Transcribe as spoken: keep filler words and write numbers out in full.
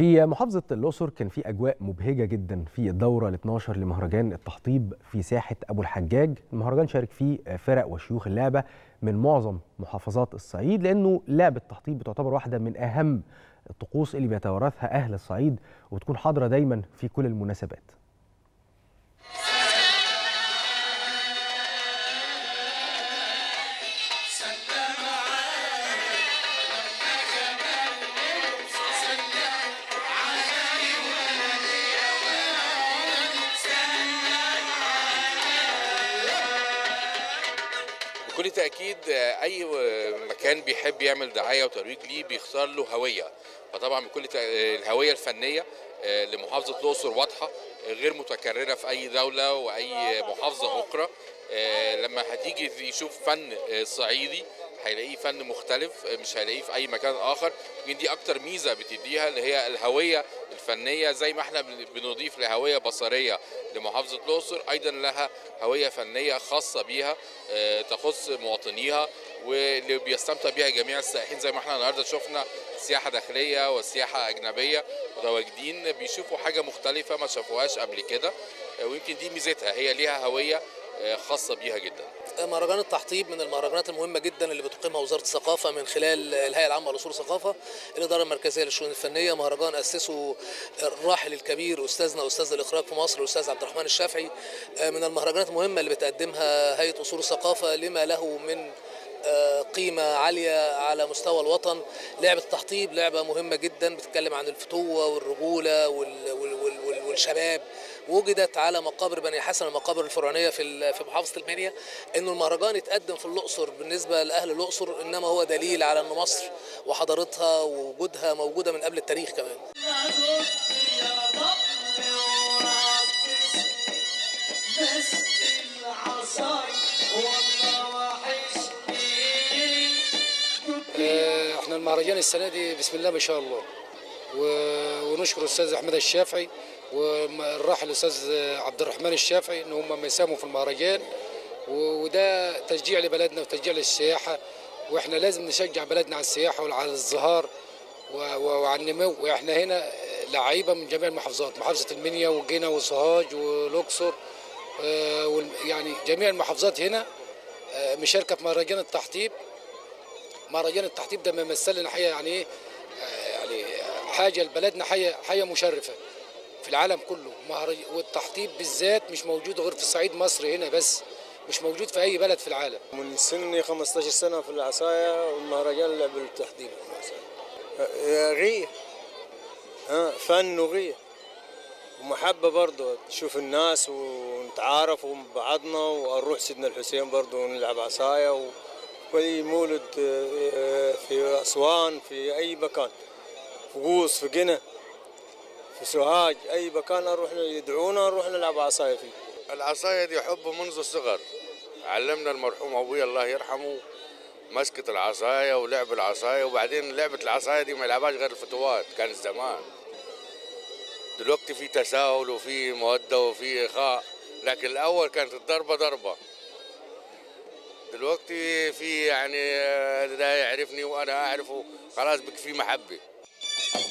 في محافظة الأقصر كان في أجواء مبهجة جدا في الدورة ال اثناشر لمهرجان التحطيب في ساحة أبو الحجاج. المهرجان شارك فيه فرق وشيوخ اللعبة من معظم محافظات الصعيد، لأنه لعبة التحطيب بتعتبر واحدة من أهم الطقوس اللي بيتوارثها أهل الصعيد وبتكون حاضرة دايما في كل المناسبات. بكل تأكيد أي مكان بيحب يعمل دعاية وترويج ليه بيختار له هوية، فطبعا بكل الهوية الفنية لمحافظة الأقصر واضحة غير متكررة في أي دولة وأي محافظة أخرى. لما هتيجي يشوف فن صعيدي هيلاقيه فن مختلف، مش هيلاقيه في أي مكان آخر. يمكن دي أكتر ميزة بتديها اللي هي الهوية الفنية، زي ما احنا بنضيف لهوية بصرية لمحافظة الأقصر، أيضا لها هوية فنية خاصة بيها تخص مواطنيها واللي بيستمتع بيها جميع السائحين. زي ما احنا النهارده شفنا سياحة داخلية وسياحة أجنبية متواجدين بيشوفوا حاجة مختلفة ما شافوهاش قبل كده، ويمكن دي ميزتها، هي ليها هوية خاصة بيها جدا. مهرجان التحطيب من المهرجانات المهمة جدا اللي بتقيمها وزارة الثقافة من خلال الهيئة العامة لأصول الثقافة، الإدارة المركزية للشؤون الفنية. مهرجان أسسه الراحل الكبير أستاذنا أستاذ الإخراج في مصر الأستاذ عبد الرحمن الشافعي. من المهرجانات المهمة اللي بتقدمها هيئة أصول الثقافة لما له من قيمة عالية على مستوى الوطن. لعبة التحطيب لعبة مهمة جدا بتتكلم عن الفتوة والرجولة والشباب، وجدت على مقابر بني حسن المقابر الفرعونية في في محافظة المنيا. إنه المهرجان يتقدم في الأقصر بالنسبة لأهل الأقصر إنما هو دليل على أن مصر وحضارتها ووجودها موجودة من قبل التاريخ كمان. احنا المهرجان السنه دي بسم الله ما شاء الله، ونشكر الاستاذ احمد الشافعي والراحل الاستاذ عبد الرحمن الشافعي ان هم ما يساهموا في المهرجان، وده تشجيع لبلدنا وتشجيع للسياحه، واحنا لازم نشجع بلدنا على السياحه وعلى الازدهار وعلى النمو. واحنا هنا لعيبه من جميع المحافظات، محافظه المنيا وجينا وسوهاج والاقصر، يعني جميع المحافظات هنا مشاركه في مهرجان التحطيب. مهرجان التحطيب ده ممثل لنا حاجه يعني ايه، يعني حاجه لبلدنا، حاجه حاجه مشرفه في العالم كله. والتحطيب بالذات مش موجود غير في صعيد مصر هنا بس، مش موجود في اي بلد في العالم. من سني خمستاشر سنه في العصايه والمهرجان لعب التحطيب غيه، ها فن وغيه ومحبه برضه، تشوف الناس ونتعارف بعضنا، ونروح سيدنا الحسين برضه ونلعب عصايه و ولي مولد في أسوان، في أي مكان، في قوس، في قنا، في سوهاج، أي مكان نروح يدعونا نروح نلعب عصاية فيه. العصاية دي حب منذ الصغر، علمنا المرحوم أبوي الله يرحمه مسكة العصاية ولعب العصاية، وبعدين لعبة العصاية دي ما يلعبهاش غير الفتوات، كان زمان. دلوقتي في تساهل وفي مودة وفي إخاء، لكن الأول كانت الضربة ضربة. دلوقتي في يعني ده يعرفني وانا اعرفه، خلاص بك في محبه.